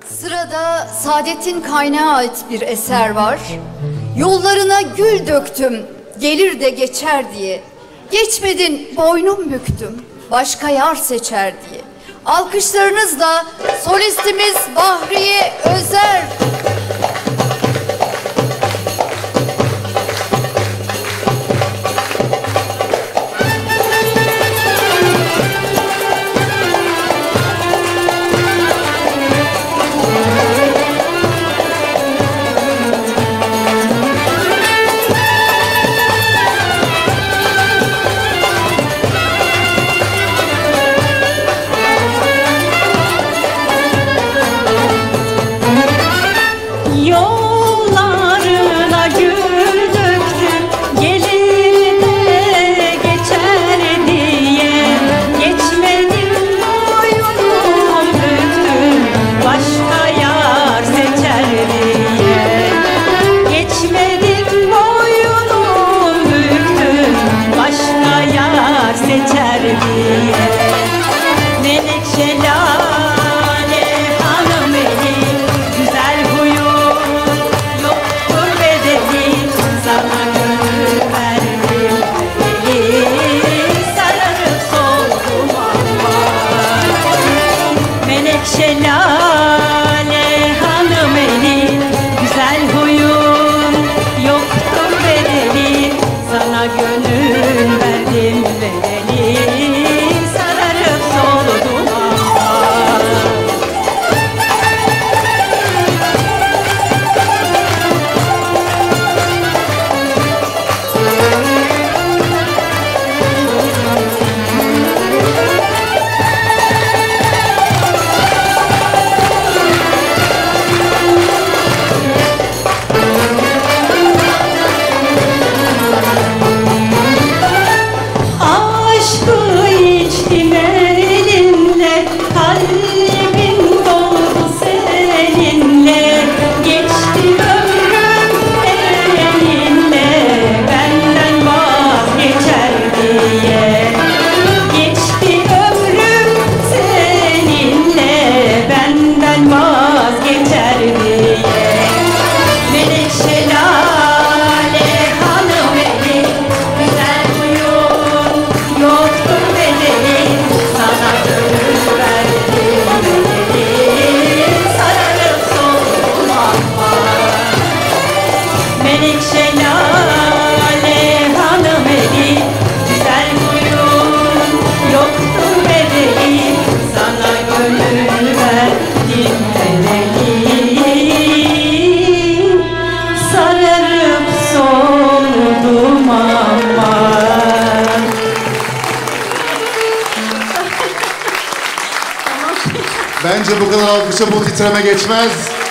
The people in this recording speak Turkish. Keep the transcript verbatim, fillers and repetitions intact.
Sırada Saadet'in Kaynağı ait bir eser var. Yollarına gül döktüm, gelir de geçer diye. Geçmedin, boynum büktüm, başka yar seçer diye. Alkışlarınızla solistimiz Bahriye Özer. Yollarına gül döktüm, gelir de geçer diye. Geçmedim, boynum büktüm, başka yar seçer diye. Geçmedim, boynum büktüm, başka yar seçer diye. Menekşe lale hanım eli, güzel huyum yoktur bedeli. Sana gönül verdim eli, sararıp soldum aman. Menekşe lale hanım eli, güzel huyum yoktur bedeli. Sana gönül verdim bedeli, sararıp soldum aman. Aşkı içtim elinle, kalbim doldu seninle. Geçti ömrüm elinle, benden vazgeçer diye. Geçti ömrüm seninle, benden vazgeçer diye. Menekşe lale hanım eli, güzel huyum yoktur bedeli. Sana gönül verdim bedeli, sararıp soldum aman. Menekşe lale hanım eli, güzel huyum yoktur bedeli. Sana gönül verdim bedeli, sararıp soldum aman. Bence bu kadar alkışa bu titreme geçmez.